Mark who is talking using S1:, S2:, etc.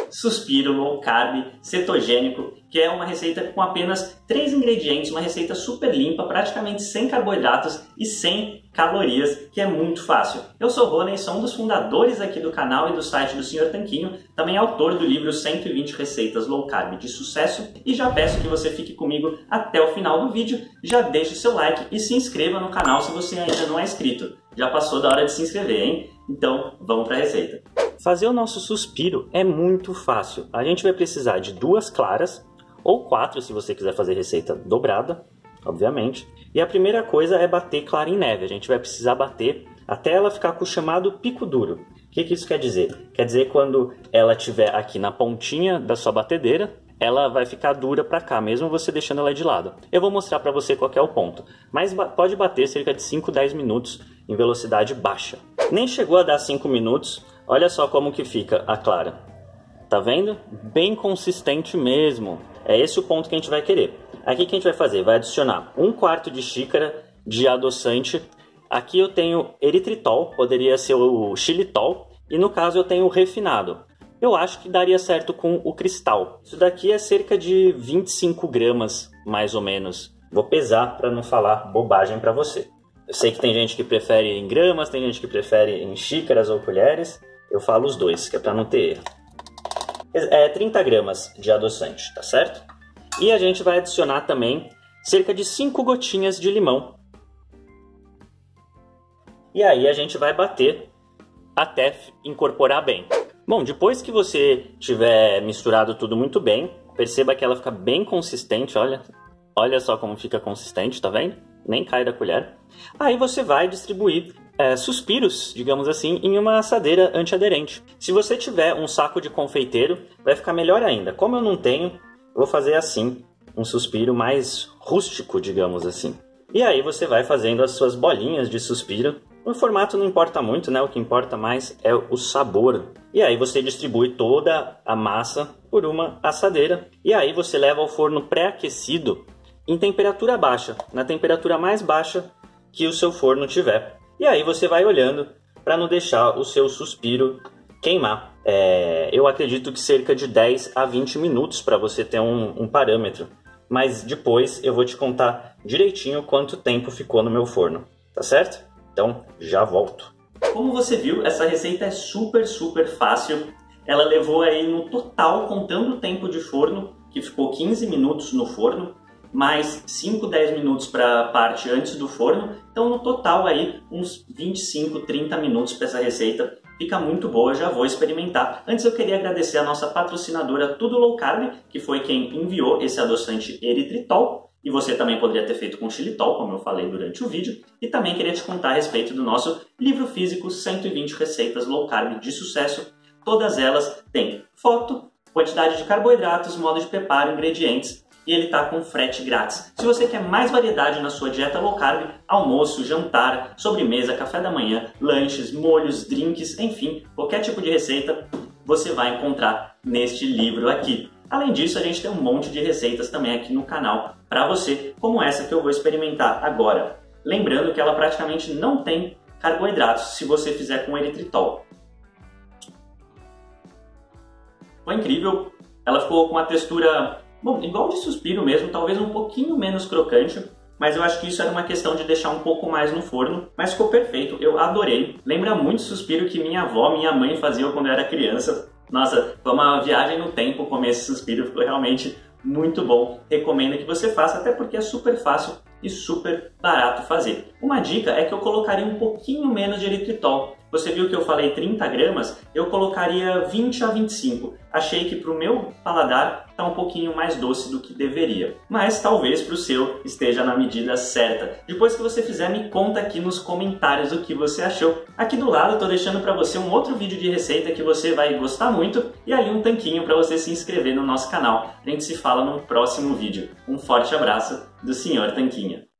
S1: suspiro low carb cetogênico, que é uma receita com apenas 3 ingredientes, uma receita super limpa, praticamente sem carboidratos e sem calorias, que é muito fácil. Eu sou Rony, sou um dos fundadores aqui do canal e do site do Sr. Tanquinho, também autor do livro 120 Receitas Low Carb de Sucesso, e já peço que você fique comigo até o final do vídeo, já deixe seu like e se inscreva no canal se você ainda não é inscrito. Já passou da hora de se inscrever, hein? Então, vamos para a receita. Fazer o nosso suspiro é muito fácil. A gente vai precisar de 2 claras, ou 4 se você quiser fazer receita dobrada, obviamente. E a primeira coisa é bater clara em neve. A gente vai precisar bater até ela ficar com o chamado pico duro. O que isso quer dizer? Quer dizer quando ela estiver aqui na pontinha da sua batedeira, ela vai ficar dura para cá, mesmo você deixando ela de lado. Eu vou mostrar para você qual que é o ponto, mas pode bater cerca de 5, 10 minutos em velocidade baixa. Nem chegou a dar 5 minutos, olha só como que fica a clara. Tá vendo? Bem consistente mesmo. É esse o ponto que a gente vai querer. Aqui o que a gente vai fazer? Vai adicionar 1/4 de xícara de adoçante. Aqui eu tenho eritritol, poderia ser o xilitol, e no caso eu tenho o refinado. Eu acho que daria certo com o cristal. Isso daqui é cerca de 25 gramas, mais ou menos. Vou pesar para não falar bobagem para você. Eu sei que tem gente que prefere em gramas, tem gente que prefere em xícaras ou colheres. Eu falo os dois, que é para não ter erro. É 30 gramas de adoçante, tá certo? E a gente vai adicionar também cerca de 5 gotinhas de limão. E aí a gente vai bater até incorporar bem. Bom, depois que você tiver misturado tudo muito bem, perceba que ela fica bem consistente, olha só como fica consistente, tá vendo? Nem cai da colher. Aí você vai distribuir suspiros, digamos assim, em uma assadeira antiaderente. Se você tiver um saco de confeiteiro, vai ficar melhor ainda. Como eu não tenho, eu vou fazer assim, um suspiro mais rústico, digamos assim. E aí você vai fazendo as suas bolinhas de suspiro. O formato não importa muito, né? O que importa mais é o sabor. E aí você distribui toda a massa por uma assadeira. E aí você leva ao forno pré-aquecido em temperatura baixa, na temperatura mais baixa que o seu forno tiver. E aí você vai olhando para não deixar o seu suspiro queimar. Eu acredito que cerca de 10 a 20 minutos para você ter um parâmetro. Mas depois eu vou te contar direitinho quanto tempo ficou no meu forno, tá certo? Então já volto. Como você viu, essa receita é super fácil. Ela levou aí no total, contando o tempo de forno, que ficou 15 minutos no forno, mais 5, 10 minutos para a parte antes do forno. Então no total aí uns 25, 30 minutos para essa receita. Fica muito boa, já vou experimentar. Antes eu queria agradecer a nossa patrocinadora Tudo Low Carb, que foi quem enviou esse adoçante eritritol. E você também poderia ter feito com xilitol, como eu falei durante o vídeo. E também queria te contar a respeito do nosso livro físico 120 Receitas Low Carb de Sucesso. Todas elas têm foto, quantidade de carboidratos, modo de preparo, ingredientes. E ele está com frete grátis. Se você quer mais variedade na sua dieta low carb, almoço, jantar, sobremesa, café da manhã, lanches, molhos, drinks, enfim, qualquer tipo de receita, você vai encontrar neste livro aqui. Além disso, a gente tem um monte de receitas também aqui no canal para você, como essa que eu vou experimentar agora. Lembrando que ela praticamente não tem carboidratos se você fizer com eritritol. Foi incrível, ela ficou com uma textura, bom, igual de suspiro mesmo, talvez um pouquinho menos crocante, mas eu acho que isso era uma questão de deixar um pouco mais no forno, mas ficou perfeito, eu adorei. Lembra muito o suspiro que minha avó, minha mãe faziam quando eu era criança. Nossa, foi uma viagem no tempo comer esse suspiro, ficou realmente muito bom. Recomendo que você faça, até porque é super fácil e super barato fazer. Uma dica é que eu colocaria um pouquinho menos de eritritol. Você viu que eu falei 30 gramas? Eu colocaria 20 a 25. Achei que para o meu paladar está um pouquinho mais doce do que deveria. Mas talvez para o seu esteja na medida certa. Depois que você fizer, me conta aqui nos comentários o que você achou. Aqui do lado estou deixando para você um outro vídeo de receita que você vai gostar muito e ali um tanquinho para você se inscrever no nosso canal. A gente se fala no próximo vídeo. Um forte abraço do Sr. Tanquinho.